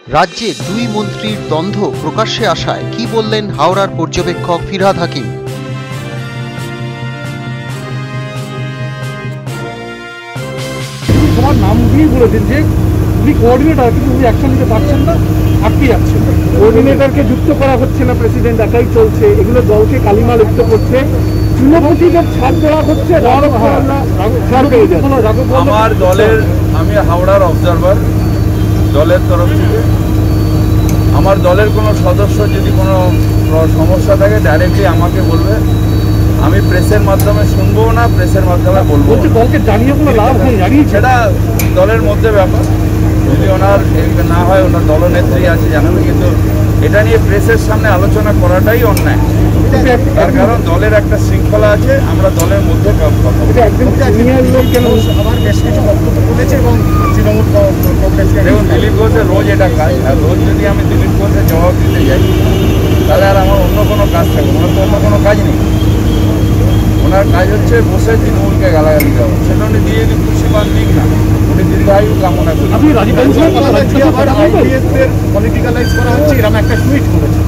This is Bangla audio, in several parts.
রাজ্যে দুই মন্ত্রীর দ্বন্দ্ব প্রকাশ্যে আসায় কি বললেন হাওড়ার পর্যবেক্ষক ফিরহাদ হাকিম। সবার নাম দিয়েই বলেছেন যে উনি কোঅর্ডিনেটর, কিন্তু উনি অ্যাকশন নিতে পারছেন না, আটকে যাচ্ছেন। কোঅর্ডিনেটরকে যুক্ত করা হচ্ছে না, প্রেসিডেন্ট একাই চলছে, এগুলো দলকে কালিমা লিপ্ত করছে, চুনপতিদের ছাড় দেওয়া হচ্ছে। আমার দলের, আমি হাওড়ার অবজারভার, দলের তরফ থেকে আমার দলের কোনো সদস্য যদি কোনো সমস্যা থাকে ডাইরেক্টলি আমাকে বলবে, আমি প্রেসের মাধ্যমে শুনবো না, প্রেসের মাধ্যমে বলবো। দলকে জানিয়ে কোনো লাভ নেই, সেটা দলের মধ্যে ব্যাপার, যদি ওনার না হয় ওনার দলনেত্রী আছে জানাবে, কিন্তু এটা নিয়ে প্রেসের সামনে আলোচনা করাটাই অন্যায়। তার কারণ দলের একটা শৃঙ্খলা আছে, আমরা দলের মধ্যে কথা বলি। দেখুন, দিলীপ ঘোষের রোজ এটা কাজ, আর রোজ যদি আমি দিলীপ ঘোষের জবাব দিতে যাই তাহলে আর আমার অন্য কোনো কাজ থাকবে। ওনার তো অন্য কোনো কাজ নেই, ওনার কাজ হচ্ছে বসে তৃণমূলকে গালাগালি দেওয়া। সেটা উনি দিয়ে যদি খুশি পান দিক না, উনি দীর্ঘায়ু কামনা করি। পলিটিক্যালাইজ করা হচ্ছে এরকম একটা টুইট করেছে।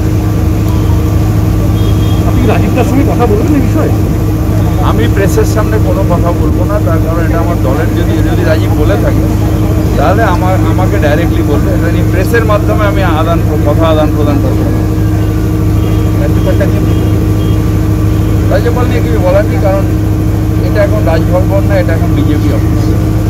আপনি রাজীবদার সঙ্গে কথা বলবেন এই বিষয়ে? আমি প্রেসের সামনে কোনো কথা বলবো না, তার কারণ এটা আমার দলের, যদি রাজীব বলে থাকে তাহলে আমাকে ডাইরেক্টলি বলবে। এটা নিয়ে প্রেসের মাধ্যমে আমি কথা আদান প্রদান করবো। রাজ্যপাল নিয়ে কিছু বলার নেই, কারণ এটা এখন রাজভবন না, এটা এখন বিজেপি অফিস।